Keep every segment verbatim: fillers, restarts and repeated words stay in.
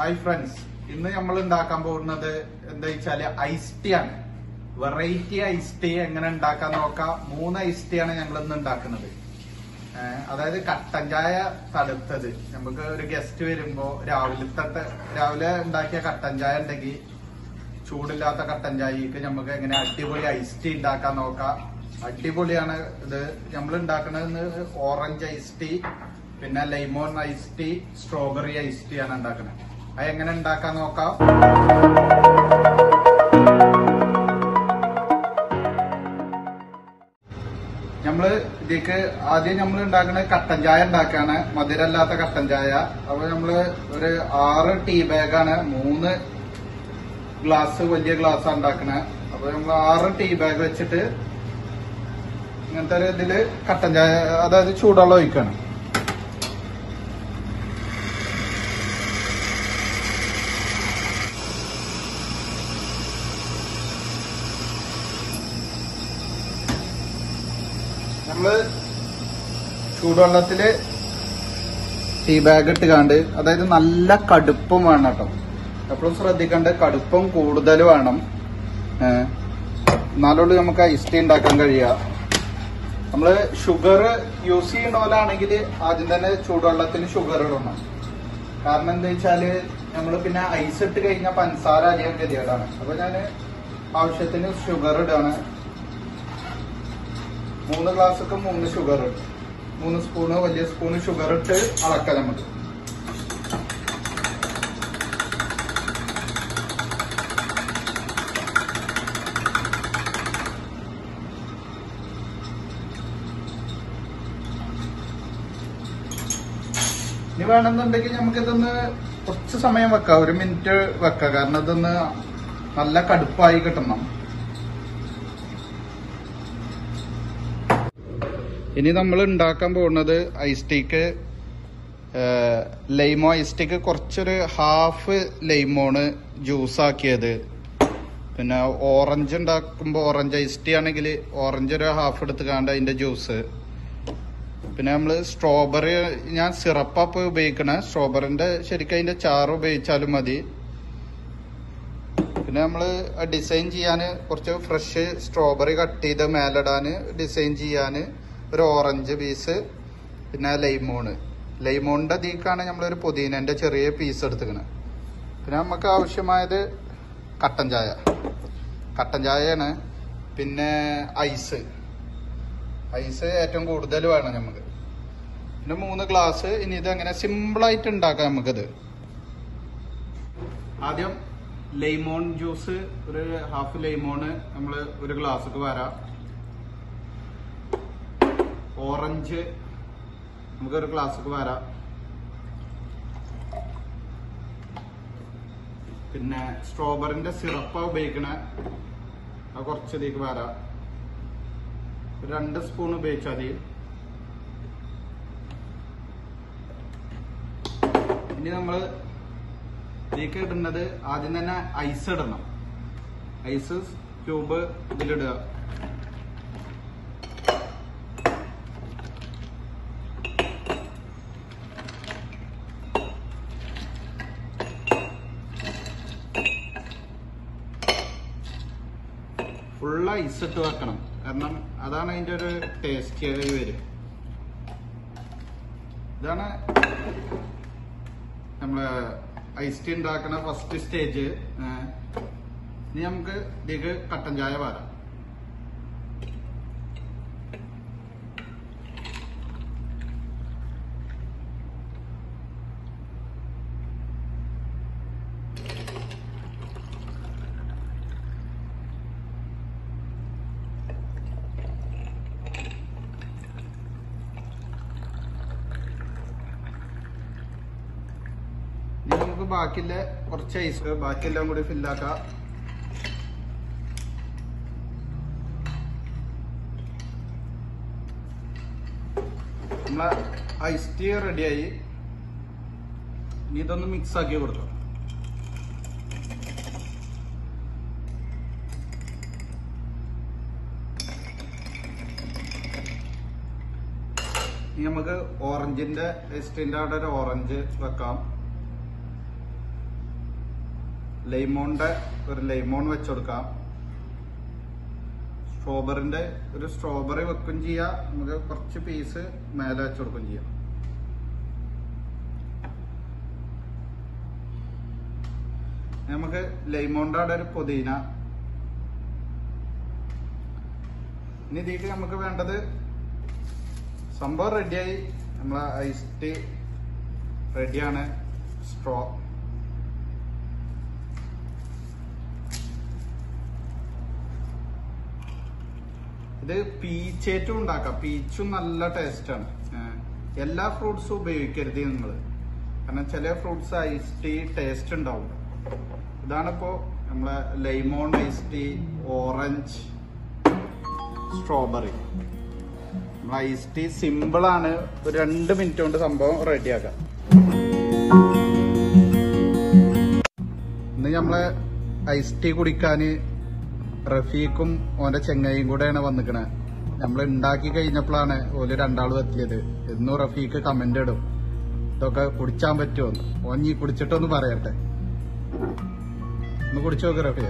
Hi friends, ഇന്ന് നമ്മൾ ഉണ്ടാക്കാൻ പോകുന്നത് എന്താ വെച്ചാല് ഐസ് ടീ ആണ്. വെറൈറ്റി ഐസ് ടീ എങ്ങനെ ഉണ്ടാക്കാൻ നോക്കാം. മൂന്ന് ഐസ് ടീ ആണ് ഞങ്ങൾ ഇന്ന് ഉണ്ടാക്കുന്നത്. അതായത് കട്ടൻ ചായ തടുത്തത്. നമുക്ക് ഒരു ഗസ്റ്റ് വരുമ്പോ രാവിലത്തെ രാവിലെ ഉണ്ടാക്കിയ കട്ടൻ ചായ ഉണ്ടെങ്കിൽ ചൂടില്ലാത്ത കട്ടൻ ചായക്ക് നമുക്ക് എങ്ങനെ അടിപൊളി ഐസ് ടീ ഉണ്ടാക്കാൻ നോക്കാം. അടിപൊളിയാണ് ഇത്. നമ്മൾ ഉണ്ടാക്കുന്നത് ഓറഞ്ച് ഐസ് ടീ, പിന്നെ lemon ice tea, strawberry ice tea ആണ് ഉണ്ടാക്കുന്നത്. അത് എങ്ങനെ ഉണ്ടാക്കാൻ നോക്കാം. നമ്മള് ഇതിക്ക് ആദ്യം നമ്മൾ ഉണ്ടാക്കുന്നത് കട്ടൻ ചായ ഉണ്ടാക്കാണ്, മധുരല്ലാത്ത കട്ടൻ ചായ. അപ്പൊ നമ്മള് ഒരു ആറ് ടീ ബാഗാണ്, മൂന്ന് ഗ്ലാസ് വലിയ ഗ്ലാസ് ഉണ്ടാക്കണേ. അപ്പൊ നമ്മൾ ആറ് ടീ ബാഗ് വെച്ചിട്ട് ഇങ്ങനത്തെ ഒരു ഇതില് കട്ടൻ ചായ, അതായത് ചൂടുവെള്ളം ഒഴിക്കാണ്. നമ്മള് ചൂടുവെള്ളത്തില് ടീ ബാഗ് ഇട്ട് കാണ്ട്, അതായത് നല്ല കടുപ്പം വേണം കേട്ടോ. എപ്പോഴും ശ്രദ്ധിക്കണ്ട്, കടുപ്പം കൂടുതൽ വേണം. എന്നാലുള്ളൂ നമുക്ക് ഐസ് ടീ ഉണ്ടാക്കാൻ കഴിയുക. നമ്മള് ഷുഗർ യൂസ് ചെയ്യുന്ന പോലാണെങ്കിൽ ആദ്യം തന്നെ ചൂടുവെള്ളത്തിൽ ഷുഗർ ഇടണം. കാരണം എന്താ വെച്ചാല് നമ്മള് പിന്നെ ഐസ് ഇട്ട് കഴിഞ്ഞാൽ പഞ്ചസാര അധികം ഗതികേടാണ്. അപ്പൊ ഞാന് ആവശ്യത്തിന് ഷുഗർ ഇടാണ്. മൂന്ന് ഗ്ലാസ്സൊക്കെ മൂന്ന് ഷുഗർ ഇട്ട്, മൂന്ന് സ്പൂണ് വലിയ സ്പൂണ് ഷുഗർ ഇട്ട് അളക്കാം നമുക്ക്. ഇനി വേണമെന്നുണ്ടെങ്കിൽ നമുക്കിതൊന്ന് കുറച്ച് സമയം വെക്കാം, ഒരു മിനിറ്റ് വെക്കാം. കാരണം ഇതൊന്ന് നല്ല കടുപ്പായി കിട്ടണം. ഇനി നമ്മൾ ഉണ്ടാക്കാൻ പോകുന്നത് ഐസ് ടീക്ക് ലൈമോ ഐസ് ടീക്ക് കുറച്ചൊരു ഹാഫ് ലൈമോണ് ജ്യൂസ് ആക്കിയത്, പിന്നെ ഓറഞ്ച് ഉണ്ടാക്കുമ്പോൾ ഓറഞ്ച് ഐസ് ടീ ആണെങ്കിൽ ഓറഞ്ച് ഒരു ഹാഫ് എടുത്ത് കാണ്ട് അതിന്റെ ജ്യൂസ്, പിന്നെ നമ്മള് സ്ട്രോബെറി ഞാൻ സിറപ്പാപ്പ് ഉപയോഗിക്കണേ. സ്ട്രോബെറിന്റെ ശരിക്കും അതിന്റെ ചാറ് ഉപയോഗിച്ചാലും മതി. പിന്നെ നമ്മള് ഡിസൈൻ ചെയ്യാന് കുറച്ച് ഫ്രഷ് സ്ട്രോബെറി കട്ട് ചെയ്ത് മേലിടാന്, ഡിസൈൻ ചെയ്യാന് ഒരു ഓറഞ്ച് പീസ്, പിന്നെ ലൈമോണ്. ലൈമോണിന്റെ അതിക്കാണ് നമ്മളൊരു പുതിനന്റെ ചെറിയ പീസ് എടുത്തിക്കണത്. പിന്നെ നമുക്ക് ആവശ്യമായത് കട്ടൻ ചായ, കട്ടൻ ചായയാണ്. പിന്നെ ഐസ്, ഐസ് ഏറ്റവും കൂടുതൽ വേണം നമുക്ക്. പിന്നെ മൂന്ന് ഗ്ലാസ്. ഇനി ഇത് അങ്ങനെ സിമ്പിളായിട്ട് ഉണ്ടാക്കാം നമുക്കിത്. ആദ്യം ലൈമോൺ ജ്യൂസ്, ഒരു ഹാഫ് ലൈമോണ് നമ്മള് ഒരു ഗ്ലാസ്സൊക്കെ വരാം. ഓറഞ്ച് നമുക്കൊരു ഗ്ലാസ്സൊക്കെ വരാം. പിന്നെ സ്ട്രോബെറിന്റെ സിറപ്പ ഉപയോഗിക്കണ, അത് കുറച്ചധികം വരാം. രണ്ട് സ്പൂൺ ഉപയോഗിച്ചാൽ മതി. ഇനി നമ്മള് ഇതിലേക്ക് ഇടുന്നത് ആദ്യം തന്നെ ഐസ് ഇടണം. ഐസ് ക്യൂബ് ഇതിലിടുക. ഫുള്ള് ഐസ് ഇട്ട് വെക്കണം, കാരണം അതാണ് അതിന്റെ ഒരു ടേസ്റ്റ് വരും. ഇതാണ് നമ്മള് ഐസ് ടീ ഉണ്ടാക്കുന്ന ഫസ്റ്റ് സ്റ്റേജ്. ഇനി നമുക്ക് ഇതിലേക്ക് കട്ടൻ ചായ വരാം. നമുക്ക് ബാക്കിയുള്ള കുറച്ച് ഐസ് ബാക്കിയെല്ലാം കൂടി ഫില്ലാക്കാം. നമ്മളെ ഐസ് ടീ റെഡിയായി. ഇനി ഇതൊന്ന് മിക്സ് ആക്കി കൊടുക്കാം. നമുക്ക് ഓറഞ്ചിന്റെ ഐസ്ക്രീമിന്റെ അവിടെ ഒരു ഓറഞ്ച് വെക്കാം. ലൈമോണിന്റെ ഒരു ലൈമോൺ വെച്ചുകൊടുക്കാം. സ്ട്രോബെറിന്റെ ഒരു സ്ട്രോബെറി വെക്കും ചെയ്യാം. നമുക്ക് കുറച്ച് പീസ് മേലെ വെച്ചുകൊടുക്കും ചെയ്യാം. നമുക്ക് ലൈമോണിന്റെ അവിടെ ഒരു പുതിന. ഇനി ഇതിലേക്ക് നമുക്ക് വേണ്ടത് സംഭവം റെഡിയായി. നമ്മളെ ഐസ് ടീ റെഡിയാണ്. സ്ട്രോ ഇത് പീച്ചേറ്റും ഉണ്ടാക്കാം. പീച്ചും നല്ല ടേസ്റ്റാണ്. എല്ലാ ഫ്രൂട്ട്സും ഉപയോഗിക്കരുത് നിങ്ങൾ, കാരണം ചില ഫ്രൂട്ട്സ് ഐസ് ടീ ടേസ്റ്റ് ഉണ്ടാവും. ഇതാണിപ്പോ നമ്മളെ lemon ice tea, orange, strawberry. നമ്മളെ ഐസ് ടീ സിമ്പിൾ ആണ്. ഒരു രണ്ട് മിനിറ്റ് കൊണ്ട് സംഭവം റെഡിയാക്കാം. ഇന്ന് നമ്മളെ ഐസ് ടീ കുടിക്കാന് റഫീഖും ഓന്റെ ചെങ്ങയും കൂടെയാണ് വന്നിക്കണേ. നമ്മൾ ഉണ്ടാക്കി കഴിഞ്ഞപ്പോഴാണ് ഓല് രണ്ടാളും എത്തിയത്. എന്നും റഫീഖ് കമന്റ് ഇടും ഇതൊക്കെ കുടിച്ചാൻ പറ്റുമോ. ഓൻ ഈ കുടിച്ചിട്ടൊന്ന് പറയട്ടെ. ഒന്ന് കുടിച്ചു നോക്ക് റഫീഖ്.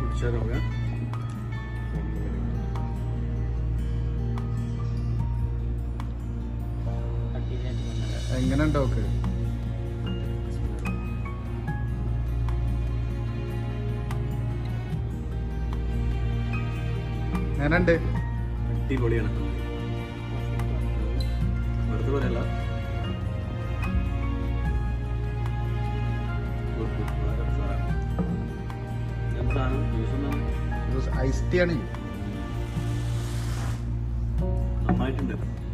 എങ്ങനെ ഉണ്ടോക്ക്? എങ്ങനെയുണ്ട്? അടിപൊളിയാണ്. വെറുതെ പറയല്ല, ഐസ് ടീ ആണ്. നന്നായിട്ടുണ്ട്.